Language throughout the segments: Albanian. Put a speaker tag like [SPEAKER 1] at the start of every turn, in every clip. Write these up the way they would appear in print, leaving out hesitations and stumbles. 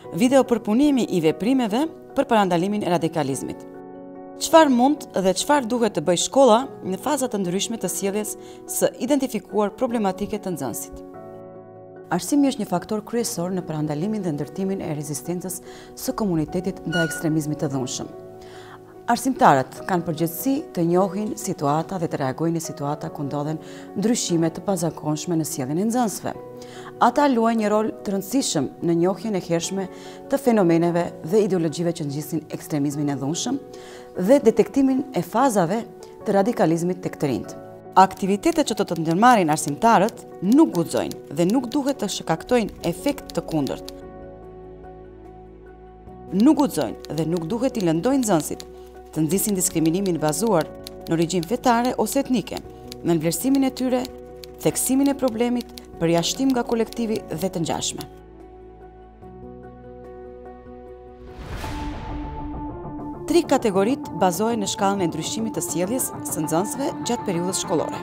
[SPEAKER 1] Video përpunimi i veprimeve për parandalimin e radikalizmit. Çfarë mund dhe çfarë duhet të bëjë shkolla në faza të ndryshme të sjelljes së identifikuar problematike të nxënësit? Arsimi është një faktor kryesor në parandalimin dhe ndërtimin e rezistencës së komunitetit ndaj ekstremizmit të dhunshëm. Arsimtarët kanë përgjegjësi të njohin situata dhe të reagojnë në situata ku ndodhen ndryshime të pazakonshme në sjelljen e nxënësve. Ata luajnë një rol të rëndësishëm në njohjen e hershme të fenomeneve dhe ideologjive që nxisin ekstremizmin e dhunshëm dhe detektimin e fazave të radikalizmit tek të rinjt. Aktivitetet që do të ndërmarrin arsimtarët nuk guxojnë dhe nuk duhet të shkaktojnë efekt të kundërt. Nuk guxojnë dhe nuk duhet t'i lëndojnë nxënësit të nxisin diskriminimin bazuar në origjinë fetare ose etnike, në vlerësimin e tyre, theksimin e problemit, përjashtim nga kolektivi dhe të ngjashme. Tri kategoritë bazohen në shkallën e ndryshimit të sjelljes së nxënësve gjatë periudhës shkollore.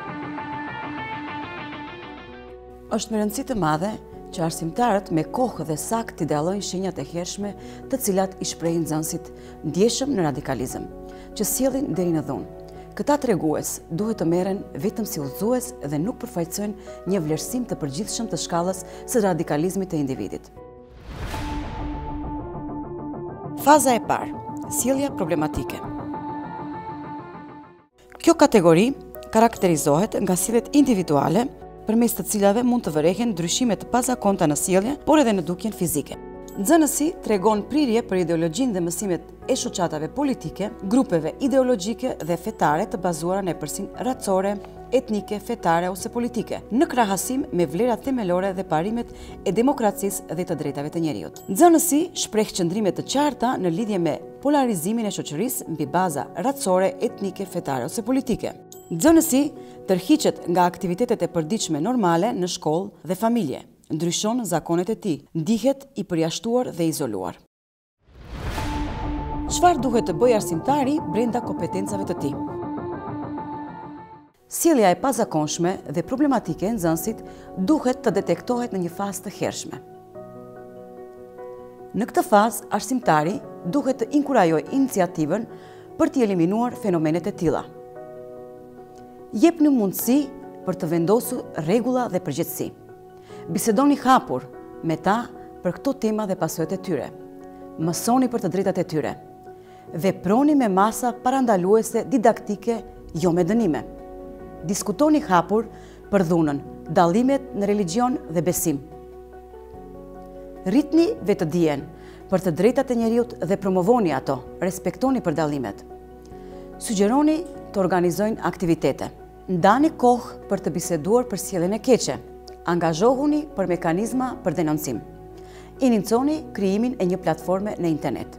[SPEAKER 1] Është me rëndësi të madhe që arsimtarët me kohë dhe sakt t'i dallojnë shenjat e hershme të cilat i shprehin nxënësit ndjeshëm në radikalizëm, që sjellin deri në dhunë. Këta tregues duhet të merren vetëm si udhëzues dhe nuk përfaqësojnë një vlerësim të përgjithshëm të shkallës së radikalizmit të individit. Faza e parë, sjellja problematike. Kjo kategori karakterizohet nga sjelljet individuale, përmes të cilave mund të vërehen ndryshime të pazakonta në sjellje, por edhe në dukjen fizike. Nxënësi tregon prirje për ideologjinë dhe mësimet e shoqatave politike, grupeve ideologjike dhe fetare të bazuara në epërsinë racore, etnike, fetare ose politike, në krahasim me vlerat themelore dhe parimet e demokracisë dhe të drejtave të njerëzit. Nxënësi shpreh qëndrime të qarta në lidhje me polarizimin e shoqërisë mbi baza racore, etnike, fetare ose politike. Nxënësi tërhiqet nga aktivitetet e përditshme normale në shkollë dhe familje, ndryshon zakonet e tij, ndihet i përjashtuar dhe izoluar. Çfarë duhet të bëjë arsimtari brenda kompetencave të tij? Sjellja e pazakonshme dhe problematike e nxënësit duhet të detektohet në një fazë të hershme. Në këtë fazë, arsimtari duhet të inkurajojë iniciativën për t'i eliminuar fenomenet e tilla. Jepni mundësi për të vendosur rregulla dhe përgjegjësi. Bisedoni hapur me ta për këto tema dhe pasojat e tyre. Mësoni për të drejtat e tyre. Veproni me masa parandaluese didaktike, jo me dënime. Diskutoni hapur për dhunën, dallimet në religjion dhe besim. Rritni vetëdijen për të drejtat e njerëzit dhe promovoni ato, respektoni përdallimet. Sugjeroni të organizojnë aktivitete. Ndani kohë për të biseduar për sjelljen e keqe. Angazhohuni për mekanizma për denoncim. Iniconi krijimin e një platforme në internet.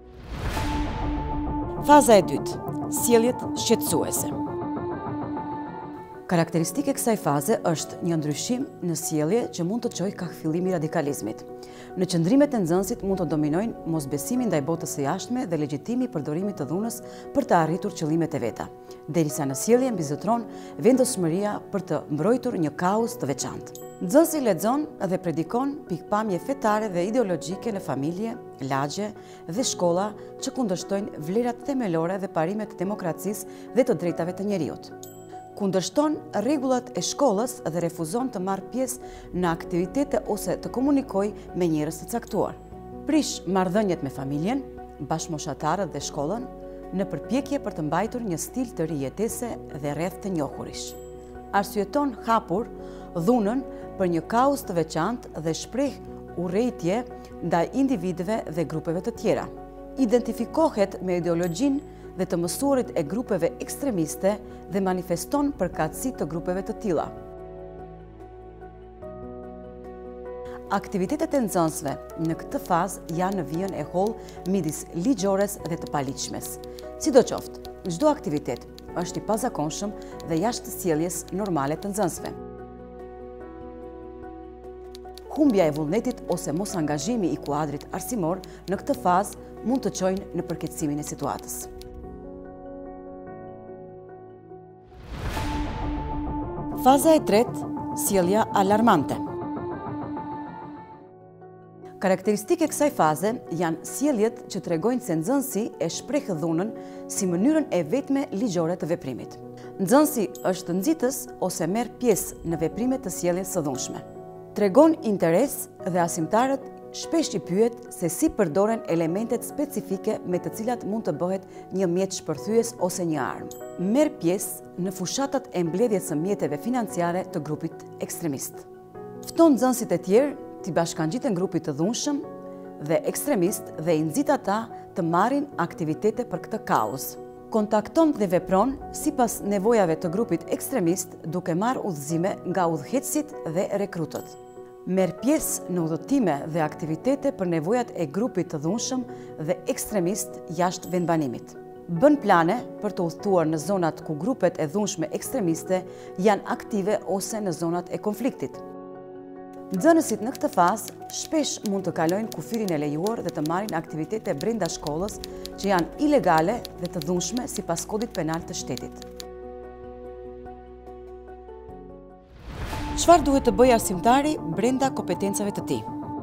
[SPEAKER 1] Faza e dytë, sjelljet shqetësuese. Karakteristike e kësaj faze është një ndryshim në sjellje që mund të çojë ka fillimi i radikalizmit. Në qëndrimet e nxënësit mund të dominojnë mosbesimi ndaj botës së jashtme dhe legjitimi i përdorimit të dhunës për të arritur qëllimet e veta, derisa në sjellje mbizotron vendosmëria për të mbrojtur një kaos të veçantë. Nxënësi lexon dhe predikon pikpamje fetare dhe ideologjike në familje, lagje dhe shkolla që kundërshtojnë vlerat themelore dhe parimet e demokracisë dhe të drejtave të njerëzit. Kundërshton rregullat e shkollës dhe refuzon të marrë pjesë në aktivitete ose të komunikojë me njerëz të caktuar. Prish marrëdhëniet me familjen, bashkëmoshatarët dhe shkollën në përpjekje për të mbajtur një stil të ri jetese dhe rreth të njohurish. Arsyeton hapur dhunën për një kaos të veçantë dhe shpreh urrëtie ndaj individëve dhe grupeve të tjera. Identifikohet me ideologjinë dhe të mësuarit e grupeve ekstremiste dhe manifeston përkatësi të grupeve të tilla. Aktivitetet e nxënësve në këtë fazë janë në vijën e hollë midis ligjores dhe të paligjshmes. Sidoqoftë, çdo aktivitet është i pazakonshëm dhe jashtë sjelljes normale të nxënësve. Humbja e vullnetit ose mos angazhimi i kuadrit arsimor në këtë fazë mund të çojnë në përkeqësimin e situatës. Faza e tretë, sjellja alarmante. Karakteristike kësaj faze janë sjelljet që tregojnë se nxënësi e shpreh dhunën si mënyrën e vetme ligjore të veprimit. Nxënësi është nxitës ose merr pjesë në veprime të sjelljes së dhunshme. Tregon interes dhe arsimtarët shpesh i pyet se si përdoren elementet specifike me të cilat mund të bëhet një mjet shpërthyes ose një armë. Merr pjesë në fushatat e mbledhjes së mjeteve financiare të grupit ekstremist. Fton nxënësit e tjerë t'i bashkangjiten grupit të dhunshëm dhe ekstremist dhe i nxit ata të marrin aktivitete për këtë kauz. Kontakton dhe vepron sipas nevojave të grupit ekstremist duke marrë udhëzime nga udhëheqësit dhe rekrutët. Merr pjesë në udhëtime dhe aktivitete për nevojat e grupit të dhunshëm dhe ekstremist jashtë vendbanimit. Bën plane për të udhëtuar në zonat ku grupet e dhunshme ekstremiste janë aktive ose në zonat e konfliktit. Nxënësit në këtë fazë shpesh mund të kalojnë kufirin e lejuar dhe të marrin aktivitete brenda shkollës që janë ilegale dhe të dhunshme sipas kodit penal të shtetit. Çfarë duhet të bëjë arsimtari brenda kompetencave të tij?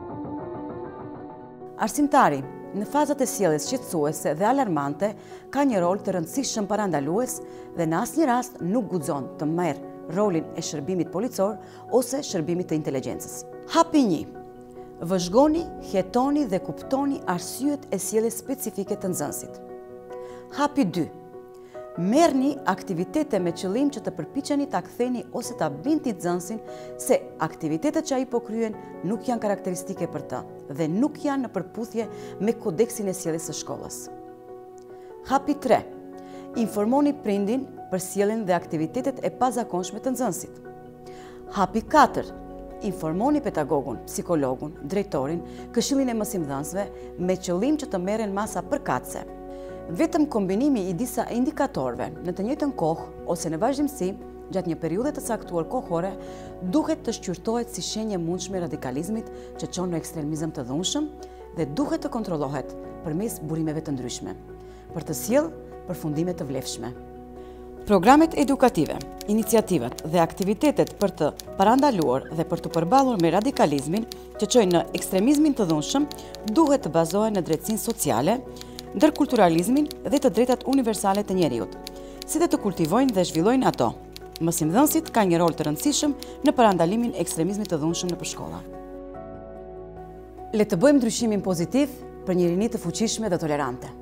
[SPEAKER 1] Arsimtari në fazat e sjelljes shqetësuese dhe alarmante ka një rol të rëndësishëm parandalues dhe në asnjë rast nuk guxon të merr rolin e shërbimit policor ose shërbimit të inteligjencës. Hapi 1. Vëzhgoni, hetoni dhe kuptoni arsyet e sjelljes specifike të nxënësit. Hapi 2. Merrni aktivitete me qëllim që të përpiqeni ta ktheni ose ta bindni nxënësin se aktivitetet që ai po kryen nuk janë karakteristike për të dhe nuk janë në përputhje me kodeksin e sjelljes së shkollës. Hapi 3. Informoni prindin për sjelljen dhe aktivitetet e pazakonshme të nxënësit. Hapi 4. Informoni pedagogun, psikologun, drejtorin, këshillin e mësimdhënësve me qëllim që të merren masa përkatëse. Vetëm kombinimi i disa indikatorëve në të njëjtën kohë ose në vazhdimsi gjatë një periudhe të caktuar kohore duhet të shqyrtohet si shenjë mundshme radikalizmit që çon në ekstremizëm të dhunshëm dhe duhet të kontrollohet përmes burimeve të ndryshme për të sjellë përfundime të vlefshme. Programet edukative, iniciativat dhe aktivitetet për të parandaluar dhe për të përballur me radikalizmin që çojnë në ekstremizmin të dhunshëm duhet të bazohen në drejtsinë sociale, ndërkulturalizmin dhe të drejtat universale të njeriut, si dhe të kultivojnë dhe zhvillojnë ato. Mësimdhënësit kanë një rol të rëndësishëm në parandalimin e ekstremizmit të dhunshëm nëpër shkolla. Le të bëjmë ndryshimin pozitiv për një rini të fuqishme dhe tolerante.